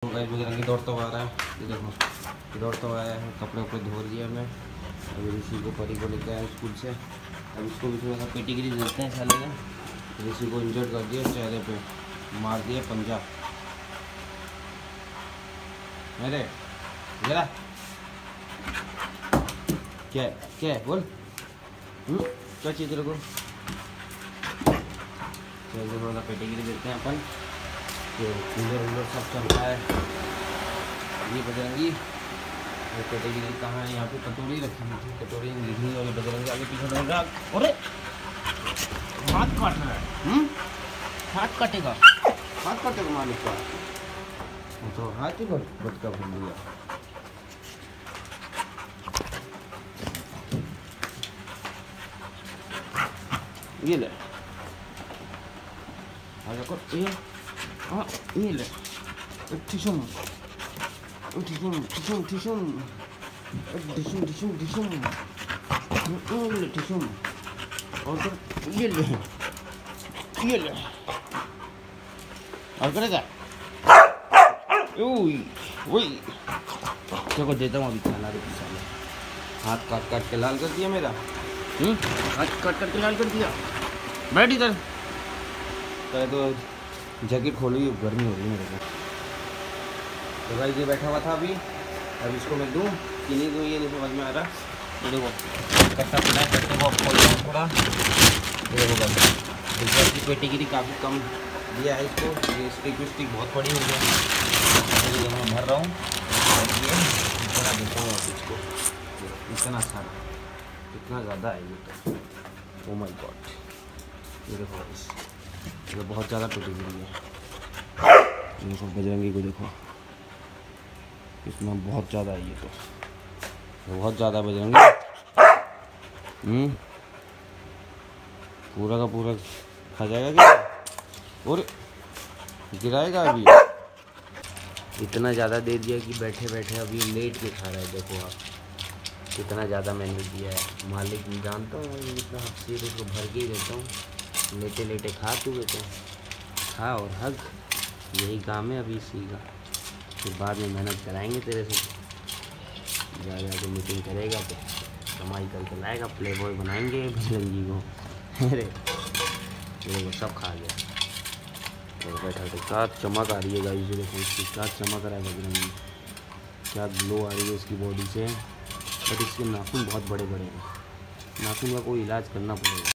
Guys Bajrangi दौड़ तो आ रहा है, ये देखो दौड़ तो आया है, कपड़े वपड़े धो लिया मैं। अभी ऋषि को परी को लेकर आया स्कूल से। अब इसको भी थोड़ा सा पेटीगिरी देते हैं साले ने। ऋषि को इंजर्ड कर दिया, चेहरे पे मार दिया पंजा। मेरे जरा क्या क्या है बोल, क्या चाहिए तेरे को? चलो थोड़ा सा पेटीगिरी देते हैं अपन। कूलर सब चल रहा है। ये बजरंगी और पेटीगिरी कहाँ है? यहाँ पे कटोरी रखी हुई थी, कटोरी लिखी और बजरंगी आगे पीछे लग रहा। अरे हाथ काट रहा है। हाथ काटेगा, हाथ काटेगा मालिक का। तो हाथ ही बटका भर दिया। ये ले आजा कर, ये हाँ ये ले टिशुम टिशुम टिशुम टिशुम टिशुम टिशुम टिशुम ले टिशुम और कर ये ले और करेगा। वही देखो देता हूँ अभी खाना। रुक साले, हाथ काट काट के लाल कर दिया मेरा। हाथ काट काट के लाल कर दिया। बैठ इधर। पहले तो जैकेट खोली, गर्मी हो रही है मेरे को। तो भाई ये बैठा हुआ था अभी, अब इसको मैं दूँ कि नहीं दूँ ये नहीं समझ में आ रहा। ये देखो कट्टा पड़ा है, कट्टे को खोल रहा हूँ थोड़ा। ये देखो बस की पेटीगिरी काफ़ी कम दिया है इसको। ये स्टिक बहुत पड़ी हुई है, ये मैं भर रहा हूँ। और ये इतना देता हूँ इसको, इतना सारा, इतना ज़्यादा है ये तो। ओ माय गॉड, ये देखो ये बहुत ज़्यादा पेटीगिरी है। देखो बजरंगी को देखो, इसमें बहुत ज़्यादा है ये तो, बहुत ज़्यादा बजरंगी। पूरा का पूरा खा जाएगा क्या? और गिराएगा अभी। इतना ज़्यादा दे दिया कि बैठे बैठे अभी लेट के खा रहा है। देखो आप कितना ज़्यादा मैंने दिया है। मालिक जानता हूँ इतना हफ्ते उसको भर के ही देता हूँ। लेटे लेटे खा तू बेटे, खा और हग। यही काम है अभी इसी का। फिर बाद में मेहनत कराएंगे तेरे से, जा के मीटिंग करेगा तो कमाई करके लाएगा। प्ले बॉय बनाएंगे बजरंगी को। अरे वो सब खा गया। तो बैठा तो क्या चमक आ रही है गाइस, देखो इसकी क्या चमक रहा है बजरंगी, क्या ग्लो आ रही है इसकी बॉडी से। बट इसके नाखून बहुत बड़े बड़े हैं, नाखून का कोई इलाज करना पड़ेगा।